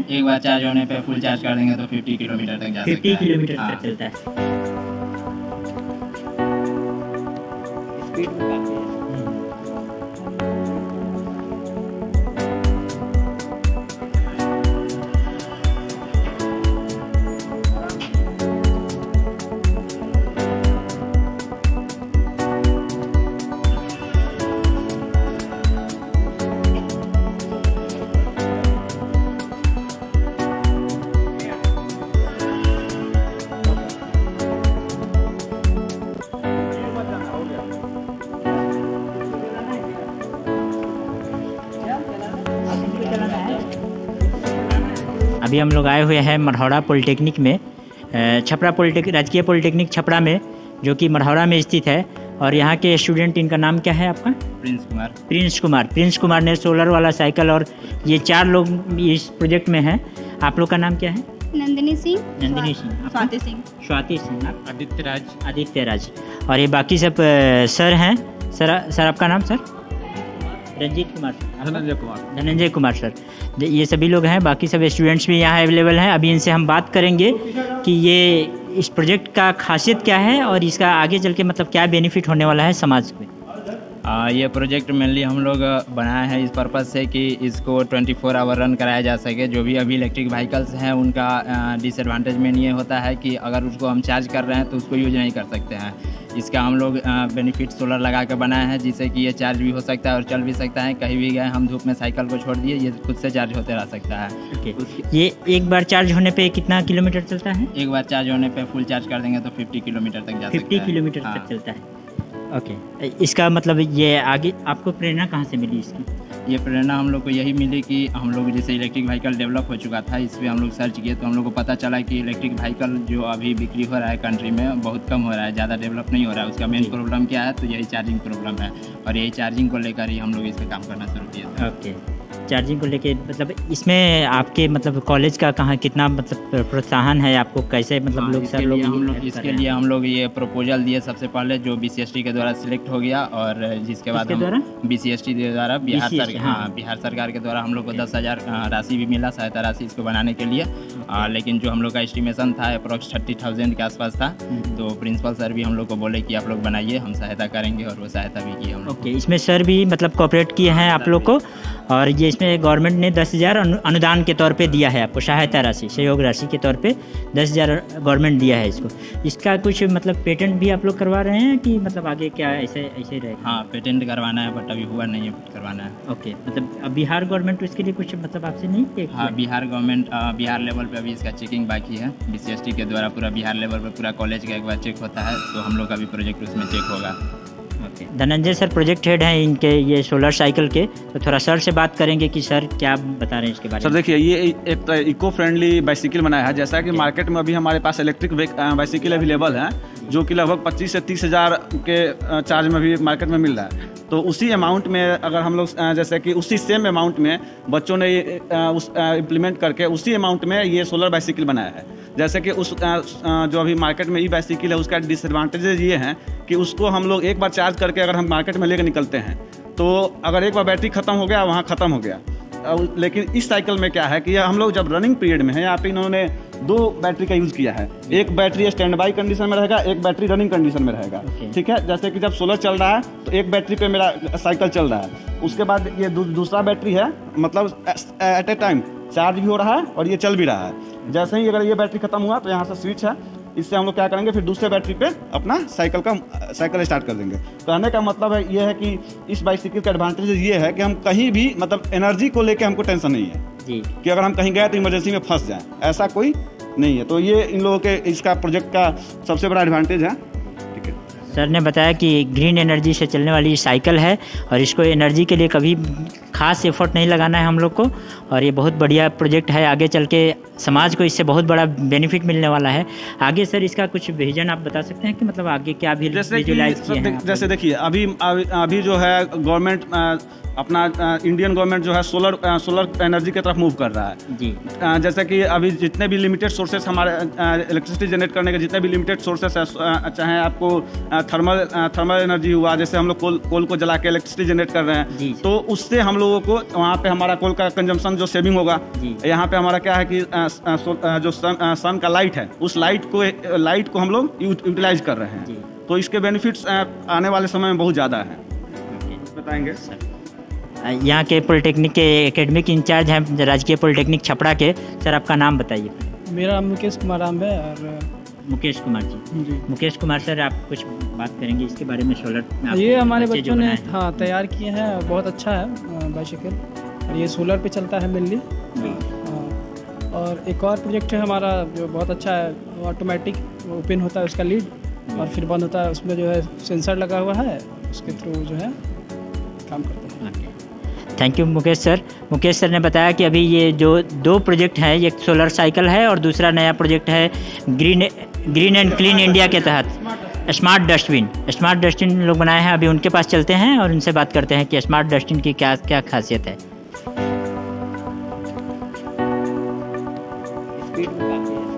एक बार चार्ज होने पे फुल चार्ज कर देंगे तो 50 किलोमीटर तक जा सकता है। 50 किलोमीटर हाँ। तक चलता है। स्पीड भी काफी है। अभी हम लोग आए हुए हैं मढ़ौरा पॉलिटेक्निक में, छपरा राजकीय पॉलिटेक्निक छपरा में, जो कि मढ़ौरा में स्थित है। और यहाँ के स्टूडेंट, इनका नाम क्या है आपका? प्रिंस कुमार ने सोलर वाला साइकिल, और ये 4 लोग इस प्रोजेक्ट में हैं। आप लोग का नाम क्या है? नंदिनी सिंह, स्वाति सिंह, आदित्य राज। और ये बाकी सब सर हैं। सर आपका नाम? Sir Dhananjay Kumar sir. ये सभी लोग हैं, बाकी सब स्टूडेंट्स भी यहाँ अवेलेबल हैं। अभी इनसे हम बात करेंगे कि ये इस प्रोजेक्ट का खासियत क्या है और इसका आगे चल के मतलब क्या बेनिफिट होने वाला है समाज में। ये प्रोजेक्ट मेनली हम लोग बनाया है इस पर्पज़ से कि इसको 24 आवर रन कराया जा सके। जो भी अभी इलेक्ट्रिक व्हीकल्स हैं उनका डिसएडवांटेज में ये होता है कि अगर उसको हम चार्ज कर रहे हैं तो उसको यूज नहीं कर सकते हैं। इसका हम लोग बेनिफिट सोलर लगा कर बनाया है, जिससे कि ये चार्ज भी हो सकता है और चल भी सकता है। कहीं भी गए हम धूप में साइकिल को छोड़ दिए, ये खुद से चार्ज होते रह सकता है। ये एक बार चार्ज होने पे कितना किलोमीटर चलता है? एक बार चार्ज होने पे फुल चार्ज कर देंगे तो 50 किलोमीटर तक जा सकता है। 50 किलोमीटर तक चलता है। ओके, इसका मतलब ये आगे आपको प्रेरणा कहाँ से मिली इसकी? ये प्रेरणा हम लोग को यही मिली कि हम लोग जैसे इलेक्ट्रिक व्हीकल डेवलप हो चुका था, इस पर हम लोग सर्च किए तो हम लोग को पता चला कि इलेक्ट्रिक व्हीकल जो अभी बिक्री हो रहा है कंट्री में बहुत कम हो रहा है, ज़्यादा डेवलप नहीं हो रहा है। उसका मेन प्रॉब्लम क्या है? तो यही चार्जिंग प्रॉब्लम है, और यही चार्जिंग को लेकर ही हम लोग इस पर काम करना शुरू किए थे। ओके, चार्जिंग को लेके मतलब इसमें आपके मतलब कॉलेज का कहाँ कितना मतलब प्रोत्साहन है आपको, कैसे मतलब लोग सर लोग इसके लिए हम लोग ये प्रपोजल दिए सबसे पहले, जो BCST के द्वारा सिलेक्ट हो गया, और जिसके बाद हम BCST के द्वारा बिहार सरकार के द्वारा हम लोग को 10,000 राशि भी मिला, सहायता राशि इसको बनाने के लिए। लेकिन जो हम लोग का एस्टिमेशन था अप्रॉक्स 30,000 के आसपास था, तो प्रिंसिपल सर भी हम लोग को बोले कि आप लोग बनाइए, हम सहायता करेंगे, और वो सहायता भी की हम लोग। ओके, इसमें सर भी मतलब कोऑपरेट किए हैं आप लोग को, और ये इसमें गवर्नमेंट ने 10,000 अनुदान के तौर पे दिया है आपको, सहायता राशि, सहयोग राशि के तौर पे 10,000 गवर्नमेंट दिया है इसको। इसका कुछ मतलब पेटेंट भी आप लोग करवा रहे हैं कि मतलब आगे क्या ऐसे रहेगा? हाँ, पेटेंट करवाना है, बट अभी हुआ नहीं है, करवाना है। ओके, मतलब अब बिहार गवर्नमेंट इसके लिए कुछ मतलब आपसे नहीं किया? हाँ, बिहार गवर्नमेंट बिहार लेवल पे अभी इसका चेकिंग बाकी है। BCST के द्वारा पूरा बिहार लेवल पे पूरा कॉलेज का एक बार चेक होता है, तो हम लोग का भी प्रोजेक्ट उसमें चेक होगा। धनंजय सर प्रोजेक्ट हेड हैं इनके ये सोलर साइकिल के, तो थोड़ा सर से बात करेंगे कि सर क्या बता रहे हैं इसके बारे में। सर देखिए, ये एक इको फ्रेंडली बाइसिकल बनाया है। जैसा कि मार्केट में अभी हमारे पास इलेक्ट्रिक बाइसिकल अवेलेबल है, जो कि लगभग 25 से 30,000 के चार्ज में भी मार्केट में मिल रहा है। तो उसी अमाउंट में अगर हम लोग जैसे कि उसी सेम अमाउंट में बच्चों ने इम्प्लीमेंट करके उसी अमाउंट में ये सोलर बाइसिकल बनाया है। जैसे कि उस जो अभी मार्केट में ई बाइसिकल है, उसका डिसएडवांटेजेस ये हैं कि उसको हम लोग एक बार चार्ज करके अगर हम मार्केट में लेकर निकलते हैं, तो अगर एक बार बैटरी ख़त्म हो गया, वहाँ ख़त्म हो गया। लेकिन इस साइकिल में क्या है कि हम लोग जब रनिंग पीरियड में है, यहाँ पे इन्होंने 2 बैटरी का यूज़ किया है। एक बैटरी स्टैंड बाई कंडीशन में रहेगा, एक बैटरी रनिंग कंडीशन में रहेगा। ठीक है, जैसे कि जब सोलर चल रहा है तो एक बैटरी पे मेरा साइकिल चल रहा है, उसके बाद ये दूसरा बैटरी है, मतलब एट ए टाइम चार्ज भी हो रहा है और ये चल भी रहा है। जैसे ही अगर ये बैटरी खत्म हुआ तो यहाँ से स्विच है, इससे हम लोग क्या करेंगे, फिर दूसरे बैटरी पे अपना साइकिल स्टार्ट कर देंगे। कहने का मतलब है ये है कि इस बाइसिकल का एडवांटेज ये है कि हम कहीं भी मतलब एनर्जी को लेके हमको टेंशन नहीं है जी, कि अगर हम कहीं गए तो इमरजेंसी में फंस जाएं, ऐसा कोई नहीं है। तो ये इन लोगों के इसका प्रोजेक्ट का सबसे बड़ा एडवांटेज है। ठीक है, सर ने बताया कि ग्रीन एनर्जी से चलने वाली साइकिल है, और इसको एनर्जी के लिए कभी खास एफर्ट नहीं लगाना है हम लोग को, और ये बहुत बढ़िया प्रोजेक्ट है। आगे चल के समाज को इससे बहुत बड़ा बेनिफिट मिलने वाला है। आगे सर इसका कुछ विजन आप बता सकते हैं कि मतलब आगे क्या भी विजुलाइज किया है? जैसे देखिए, अभी जो है गवर्नमेंट अपना इंडियन गवर्नमेंट जो है सोलर एनर्जी की तरफ मूव कर रहा है जी। जैसे कि अभी जितने भी लिमिटेड सोर्सेस हमारे इलेक्ट्रिसिटी जनरेट करने के जितने भी लिमिटेड सोर्सेस है, चाहे आपको थर्मल एनर्जी हुआ, जैसे हम लोग कोल को जला के इलेक्ट्रिसिटी जनरेट कर रहे हैं, तो उससे हम लोगों को वहाँ पे हमारा कोल का कंजम्पशन जो सेविंग होगा। यहाँ पे हमारा क्या है कि जो सन का लाइट है, उस लाइट को हम लोग यूटिलाइज कर रहे हैं, तो इसके बेनिफिट्स आने वाले समय में बहुत ज़्यादा हैं। बताएंगे यहाँ के पॉलिटेक्निक के एकेडमिक इंचार्ज हैं राजकीय पॉलिटेक्निक छपरा के। सर आपका नाम बताइए। मेरा नाम मुकेश कुमार राम है। और मुकेश कुमार जी। मुकेश कुमार सर, आप कुछ बात करेंगे इसके बारे में? सोलर ये हमारे बच्चों ने तैयार किए हैं, बहुत अच्छा है बाइसिकल, और ये सोलर पे चलता है मेनली। और एक और प्रोजेक्ट है हमारा जो बहुत अच्छा है, ऑटोमेटिक ओपन होता है उसका लीड और फिर बंद होता है, उसमें जो है सेंसर लगा हुआ है, उसके थ्रू जो है काम करता है। Thank you Mukesh sir. Mukesh sir ने बताया कि अभी ये जो 2 प्रोजेक्ट हैं, एक सोलर साइकिल है और दूसरा नया प्रोजेक्ट है ग्रीन एंड क्लीन इंडिया के तहत स्मार्ट डस्टबिन। स्मार्ट डस्टबिन लोग बनाए हैं, अभी उनके पास चलते हैं और उनसे बात करते हैं कि स्मार्ट डस्टबिन की क्या क्या खासियत है।